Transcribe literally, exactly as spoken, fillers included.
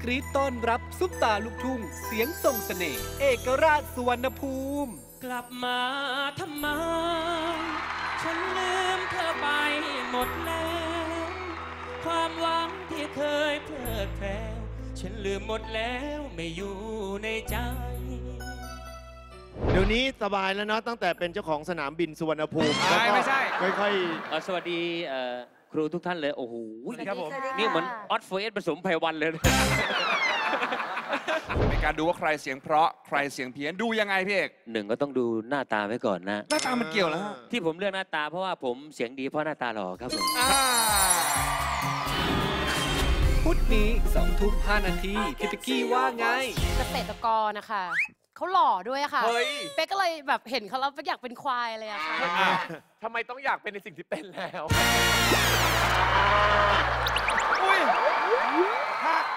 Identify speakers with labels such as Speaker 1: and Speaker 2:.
Speaker 1: กรี๊ดต้อนรับซุปตาลูกทุ่งเสียงทรงเสน่ห์เอกราชสุวรรณภูมิ
Speaker 2: กลับมาทำไมฉันลืมเธอไปหมดแล้วความหวังที่เคยเพลิดเพลินฉันลืมหมดแล้วไม่อยู่ในใจ
Speaker 3: เดี๋ยวนี้สบายแล้วเนาะตั้งแต่เป็นเจ้าของสนามบินสุวรรณภูมิแล้วก็
Speaker 4: ไม่ใช่
Speaker 3: ค่อย
Speaker 2: สวัสดีครูทุกท่านเลยโอ้โห
Speaker 4: ครับผม
Speaker 2: นี่เหมือนออสเฟสผสมไพวันเลย
Speaker 4: เป็นการดูว่าใครเสียงเพราะใครเสียงเพี้ยนดูยังไงพี่เอก
Speaker 2: หนึ่งก็ต้องดูหน้าตาไว้ก่อนนะ
Speaker 4: หน้าตามันเกี่ยวแล้วฮะ
Speaker 2: ที่ผมเลือกหน้าตาเพราะว่าผมเสียงดีเพราะหน้าตาหล่อครับผม
Speaker 4: อ่า
Speaker 1: พุธนี้สองทุ่มห้านาทีพี่ตะกี้ว่าไง
Speaker 5: เกษตรกรนะคะเขาหล่อด้วยค่ะ
Speaker 4: เฮ้ย
Speaker 5: เป๊กก็เลยแบบเห็นเขาแล้วเป๊กอยากเป็นควายเลยอะค่ะ
Speaker 4: อ้าวทำไมต้องอยากเป็นในสิ่งที่เป็นแล้วอุ้ยถ้า